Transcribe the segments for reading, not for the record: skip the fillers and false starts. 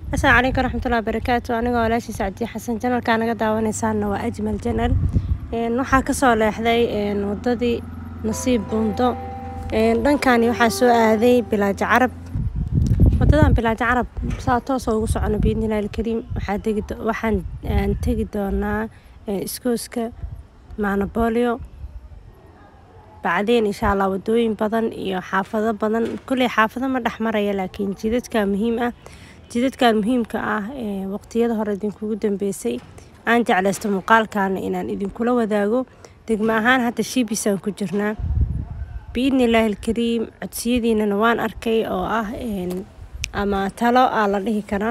السلام عليكم ورحمة الله وبركاته. أنا ولاashii Sacdiye Xasan channelka naga daawanaysaana waa Ajmal Channel. Waxaa ka soo leexday wadadii Nasiib Buundo. Dhankani waxaa soo aaday Bilaaja Carab. Wadadan Bilaaja Carab saa toos ugu socono biidnillaahi kariim waxaan tagi doonaa iskooska Manabolio. بعدين إن شاء الله ودوين بدن iyo xaafado badan kulli xaafado ma dhaxmaraya laakiin jidadka muhiim ka ah waqtiyada hore idinkugu dambeysay aan jeclaysto muuqaalkaana inaan idinkula wadaago degmo ahaan hadda shiibisaan ku jirnaa biidnillaahi kariim codsiyadiinana waan arkay oo ah ama talo la dhihi karaa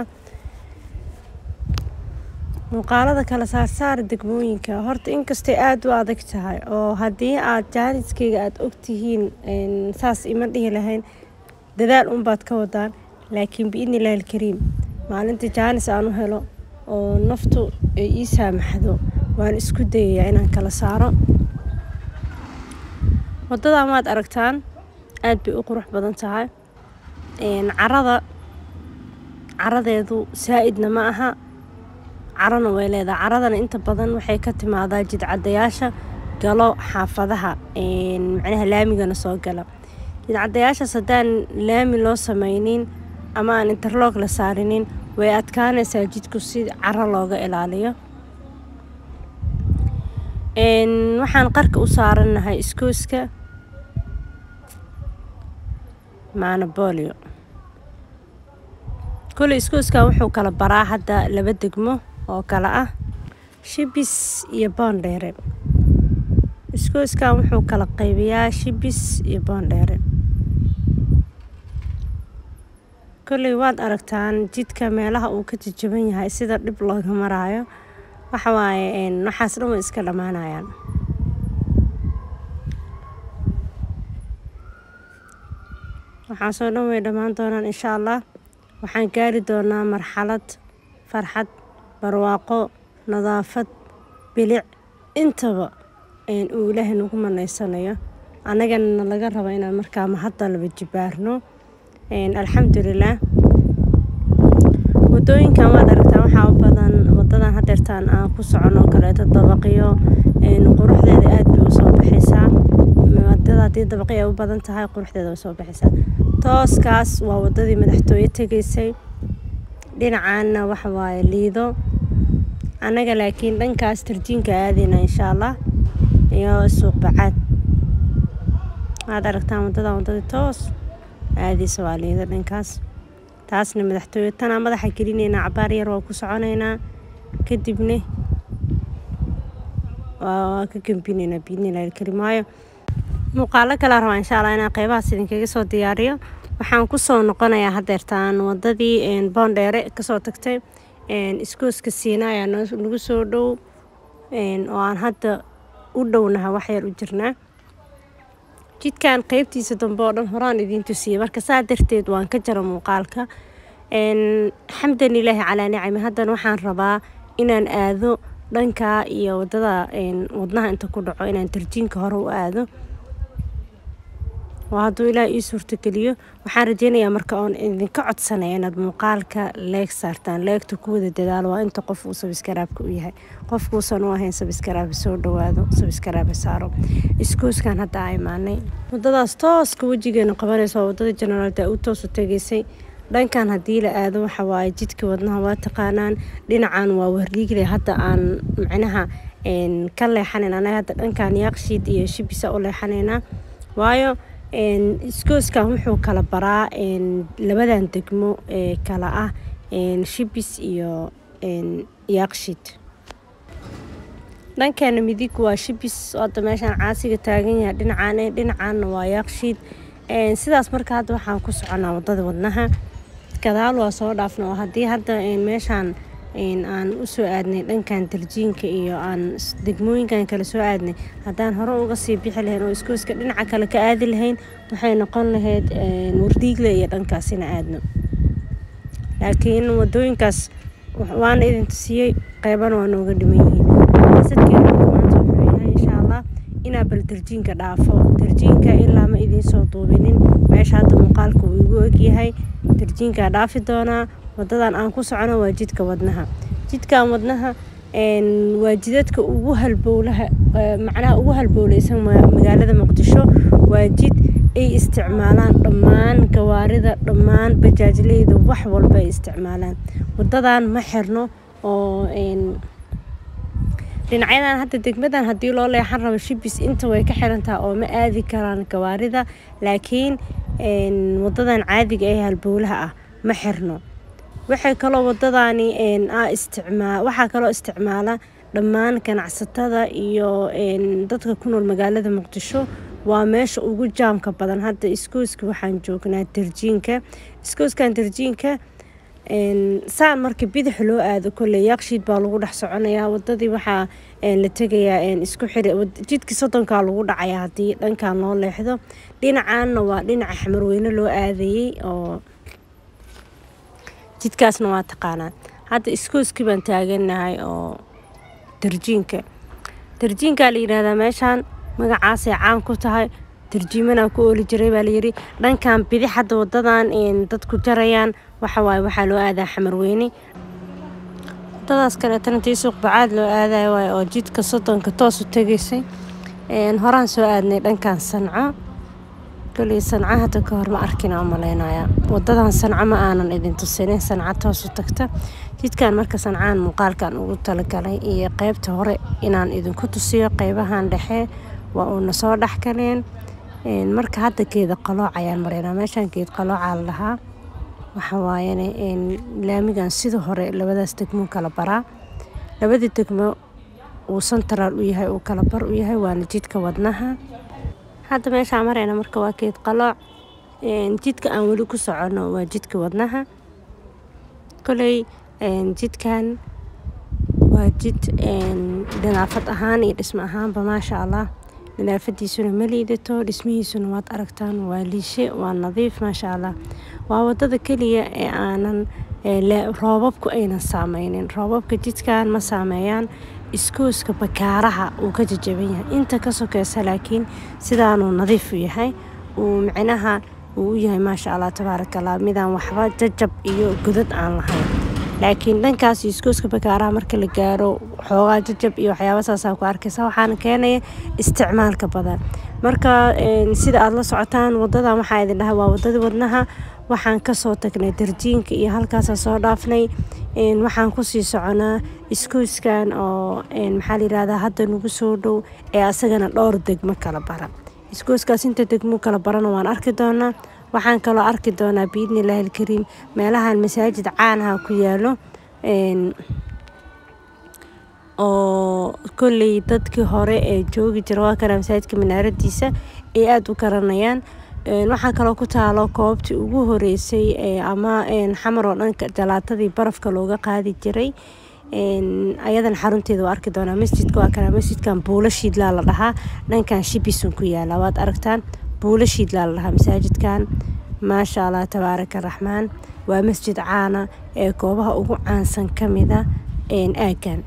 muuqaalada kala saar degmooyinka horta inkastoo aad u adag tahay oo haddii aad jaaniskeyga aad ogtihiin saas ima dhihi lahayn dadaal baad ka wadaan laakiin biidnillaahi kariim maalinta jaanis aan u helo oo naftu ay ii saamaxdo waan isku dayayaa inaan kala saaro wadada maad aragtaan aad bay u qurux badan tahay caradeedu saaidna ma aha carana way leedahay caradana inta badan waxay ka timaadaa jidcadayaasha galo xaafadaha macnaha laamigana soo gala jidcadayaashaas haddaan laami loo samaynin ama aan interlock la saarinin way adkaanaysaa jidku si caro looga ilaaliyo waxaan qarka u saaranahay iskooska Manabolio kulli iskooska wuxuu kala baraa hadda laba degmo oo kala ah Shibis iyo Boondheere iskooska wuxuu kala qaybiyaa Shibis iyo Boondheere kulli waad aragtaan jidka meelaha uu ka jajaban yahay sida dib looga maraayo waxa waaye waxaas dhan way iska dhamaanayaan waxaan soo dhan way dhamaan doonaan insha Allah waxaan gaari doonaa marxalad farxad barwaaqo nadaafad bilic intaba uu Ilaahay nagu manaysanayo anagana laga rabo inaan markaa mahad laba jibaarno alxamdulillah wadooyinkan waad aragtaan waxaa u badan wadadan hadeertaan aan ku socono kaleeto dabaqyo quruxdeeda aad bay u soo baxaysaa wadada hadii dabaqyo u badan tahay quruxdeeda way soo baxaysaa tooskaas waa wadadii madaxtooyada tagaysay dhinacaana waxa waaye Liido anaga laakiin dhankaas tarjiinka aadina insha Allah iyo suuq bacaad aad aragtaan wadada toos aadis waa Liido dhankaas taasna madaxtooyada tana madaxa gelinayna cabaar yar oo ku soconaynaa kadibna waa ka gambinayna biidnillaahi kariim muuqaalo kala rabaa insha Allah inaan qaybahaas idinkaga soo diyaariyo waxaan ku soo noqonayaa hadeertaan wadadii Boondheere ka soo tagtay iskooska Siinaya nagu soo dhow oo aan hadda u dhownahay wax yar u jirnaa jidkan qaybtiisa dambe oo dhan horaan idin tusiyay marka saa darteed waan ka jara muuqaalka alxamdulillah ala nicami hadan waxaan rabaa inaan aado dhanka iyo wadada wadnaha inta ku dhaco inaan tarjiinka hore u aado waadu Ilaahay ii suurta geliyo waxaan rajeynayaa marka aan idinka codsanay inaad muuqaalka like saartaan like ku wada dadaalo waa inta qof uu subscribe-ka u yahay qofku san u ahayn subscribe soo dhawaado subscribe saaro iskooskan hadda ay maanay wadadaas tooska wajigeena qabanayso wadada generalta u toos u tagaysay dhankan hadii la aado waxa waaye jidka wadnaha waa taqaanaan dhinacan waa Wardiigle hadda aan macnaha ka leexanayna anaga hadda dhankan Yaaqshiid iyo Shibisa u leexanayna waayo iskooska wuxuu kala baraa labadan degmo kala ah Shibis iyo Yaaqshiid dhankana midig waa Shibis oo meeshan caasiga taagan yahay dhinacaan waa Yaaqshiid sidaas marka hadda waxaan ku soconaa wadada wadnaha gadaal waa soo dhaafnaa hadii hadda meeshan aan u soo aadnay dhankan tarjiinka iyo aan degmooyinkan kala soo aadnay hadaan hore uga sii bixi lahayn oo iskooska dhinaca kale ka aadi lahayn waxay noqon lahayd Wardiigle iyo dhankaasina aadno laakiin wadooyinkaas waan idin tusiyay qaybana waa nooga dhiman yihiin sadkeena maanta wuxuu yahay insha Allah ina bal tarjiinka dhaafo tarjiinka ilaa ma idin soo duubinin meesha hadda muuqaalku uu igu og yahay tarjiinka dhaafi doonaa wadadan aan ku socono waa jidka wadnaha. Jidkan wadnaha waa jidadka ugu halbowlaha macnaha ugu halbowleysan magaalada Muqdisho. waa jid ay isticmaalaan dhammaan gawaarida dhammaan bajaajleyda wax walba ay isticmaalaan. wadadan ma xirno oo dhinacyadan hadda degmadan hadii loo leexan rabo shibis inta way ka xirantaa oo ma aadi karaan gawaarida, laakiin wadadan caadiga ah halbowlaha ah ma xirno. waxay kaloo wadadani waxaa kaloo isticmaala dhammaan ganacsatada iyo dadka ku nool magaalada Muqdisho. waa meesha ugu jaamka badan. hadda iskooska waxaan joognaa Darjiinka. iskooskan Darjiinka saan marka bidix loo aado kulay Yaaqshiid baa lagu dhex soconayaa. wadadii waxaa la tagayaa isku xiri jidka Sodonka lagu dhacayaa hadii dhankan loo leexdo. dhinacaana waa dhinaca Xamarweyne loo aadayay oo jidkaasna waa taqaanaan. hadda iskooski baan taaganahay oo Darjiinka. Darjiinka la yiraahdaa meeshan magacaas ay caan ku tahay. Darjiimana ku ooli jiray baa la yiri. dhankan bidix hadda wadadan dadku jarayaan waxaa loo aadaa Xamarweyne. wadadaas kale tantii suuq bacaad loo aadayo oo jidka Sodonka toos u tagaysay. horaan soo aadnay dhankan Sanca. kulay Sanca hadda ka hor ma arkin oo maleynaya. wadadan Sanca ma aanan idin tusinin. Sanca toos u tagta. jidkan marka Sancaan muuqaalkan ugu talagalay iyo qaybta hore inaan idinku tusiyo. qaybahan dhexe waa uu soo dhaxkaleen. marka hadda geed qalooc ayaan mareynaa. meeshan geed qalooca la dhahaa. waxa waayane laamigan sida hore labadaas degmo kala baraa. labada degmo uu central u yahay uu kala bar u yahay waana jidka wadnaha. hadda meesha marayna marka waa geed qalooc. jidka aan wali ku socono waa jidka wadnaha. kulay jidkan waa jid dhinaafad ahaan iyo dhismo ahaanba maasha Allah. dhinaafadiisuna ma liidato. dhismihiisuna waad aragtaan waa liishe waa nadiif maasha Allah. waa wadada kaliya ee aanan roobabku aynan saameynin. roobabka jidkan ma saameeyaan. iskooska bakaaraha uu ka jajaban yahay inta ka sokeysa, laakiin sidaanuu nadiif u yahay uu micnaha uu yahay maasha Allah tabaarakallah midaan waxba jajab iyo godad aan lahayn. laakiin dhankaas iskooska bakaaraha marka la gaaro xoogaa jajab iyo waxyaabo saas ku arkaysa. waxaana keenaya isticmaalka badan. marka sida aad la socotaan wadadan waxaa idin dhahay waa wadada wadnaha. waxaan ka soo tagnay Darjiinka iyo halkaas soo dhaafnay. waxaan ku sii soconaa iskooskan oo maxaa la yiraahdaa hadda nagu soo dhow ee asagana dhowr degmo kala bara. iskooskaas inta degmo kala barana waan arki doonaa. waxaan kaloo arki doonaa biidnillaahi alkariim meelahan masaajid caan ah ku yaalo oo kulay dadkii hore ee joogi jiray waa kana masaajidka minaaradiisa ay aad u garanayaan. waxaa kaloo ku taalo koobtii ugu horeysay ama xamar oo dhanka jalaatadii barafka looga qaadi jiray. ayadan xarunteeda waa arki doonaa. masjidka waa kana masjidkan Buulashiidlaa la dhahaa. dhankan Shibisun ku yaala waad aragtaan. Buulashiidlaa la dhahaa masaajidkan maasha Allah tabaaraka raxmaan. waa masjid caana ee goobaha ugu caansan kamida aagan.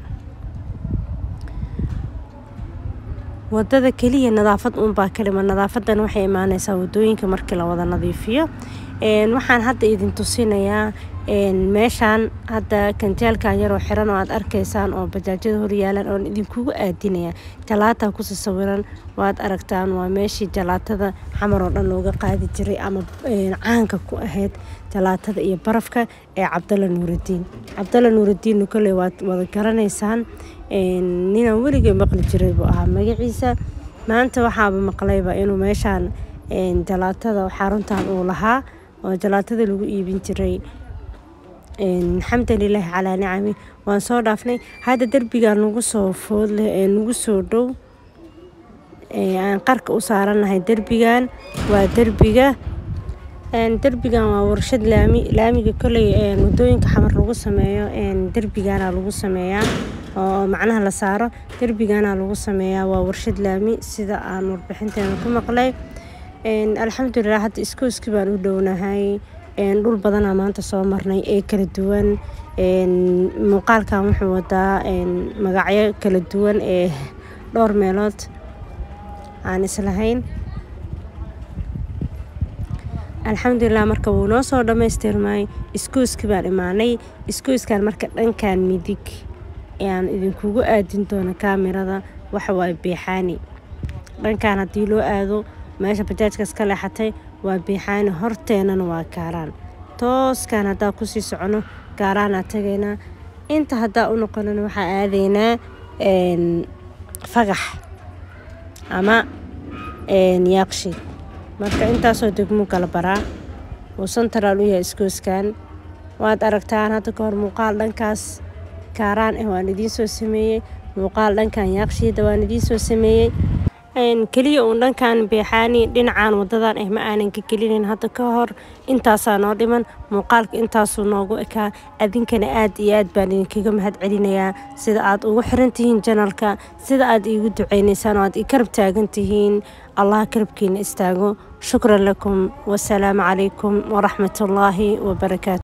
wadada kaliya nadaafad baa kalima. nadaafadan waxay imaanaysaa wadooyinka markii la wada nadiifiyo. waxaan hadda idin tusinayaa meeshan hadda kanteelkan yar oo xiran oo aad arkaysaan oo bajaajada hor yaalan oo idinkugu aadinaya. jalaata ku sawiran waad aragtaan. waa meeshii jalaatada xamar oo dhan looga qaadi jiray ama caanka ku ahayd jalaatada iyo barafka ee Cabdalla Nuurudiin. Cabdalla Nuurudiin kale waad wada garanaysaan. ninaan weligay maqli jiray buu ahaa magaciisa. maanta waxaaba maqlayba inuu meeshan jalaatada xaruntan uu lahaa oo jalaatada lagu iibin jiray. alxamdulillah calaa nicami. waan soo dhaafnay. hadda darbigan nagu soo food leh nagu soo dhow aan qarka u saaranahay. darbigan waa darbigan waa warshad laamiga kulay wadooyinka xamar lagu sameeyo. darbigana lagu sameeyaa oo macnaha la saaro. darbigana lagu sameeyaa waa warshad laami sida aan warbixinteena ku maqlay. alxamdulillah hadda iskooski baan u dhownahay. dhul badan maanta soo marnay ee kala duwan. muuqaalkan wuxuu wadaa magacyo kala duwan ee dhowr meelood aan islahayn. alxamdulilah marka wuu noo soo dhammaystirmay iskuuskii baan imaanay iskuuskan marka dhankan midig ayaan idinkugu aadin doona kaamirada waxa waaye beexaani dhankan haddii loo aado meesha bajaajkaas ka leexatay waa beexaani horteenana waa kaaraan tooskan haddaa kusii socono kaaraanaa tagaynaa inta haddaa u noqonana waxaa aadaynaa fagax ama yaaqshi marka intaasoo degmo kala baraa uu central u yahay iskuuskan waad aragtaan hadda ka hor muuqaal dhankaas kaaraan ah waan idiin soo sameeyey muuqaal dhankan yaaqshiida waan idiin soo sameeyey keliya uun dhankan beexaani dhinacaan wadadan ah ma aanan ka gelinin hadda ka hor intaasaa noo dhiman muuqaalka intaasuu noogu ekaa adinkana aad iyo aad baan idinkaga mahad celinayaa sida aad ugu xiran tihiin janalka sida aad iigu ducaynaysaan oo aad i karab taagan tihiin allah karabkiina istaago shukran lakum wasalaamu calaykum waraxmatullaahi wabarakaatu